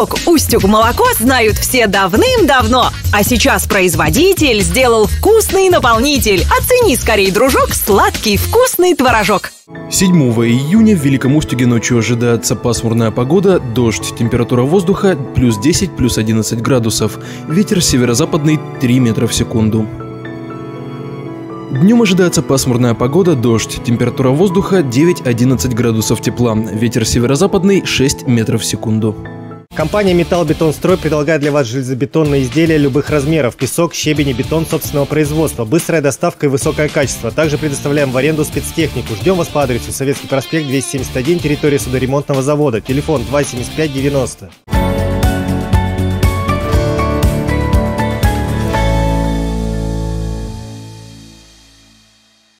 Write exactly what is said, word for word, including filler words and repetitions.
Дружок Устюг молоко знают все давным-давно. А сейчас производитель сделал вкусный наполнитель. Оцени скорее, дружок, сладкий вкусный творожок. седьмого июня в Великом Устюге ночью ожидается пасмурная погода, дождь, температура воздуха плюс десять, плюс одиннадцать градусов, ветер северо-западный три метра в секунду. Днем ожидается пасмурная погода, дождь, температура воздуха девять-одиннадцать градусов тепла, ветер северо-западный шесть метров в секунду. Компания «Металлбетонстрой» предлагает для вас железобетонные изделия любых размеров: песок, щебень и бетон собственного производства, быстрая доставка и высокое качество. Также предоставляем в аренду спецтехнику. Ждем вас по адресу Советский проспект двести семьдесят один, территория судоремонтного завода. Телефон два семьдесят пять девяносто.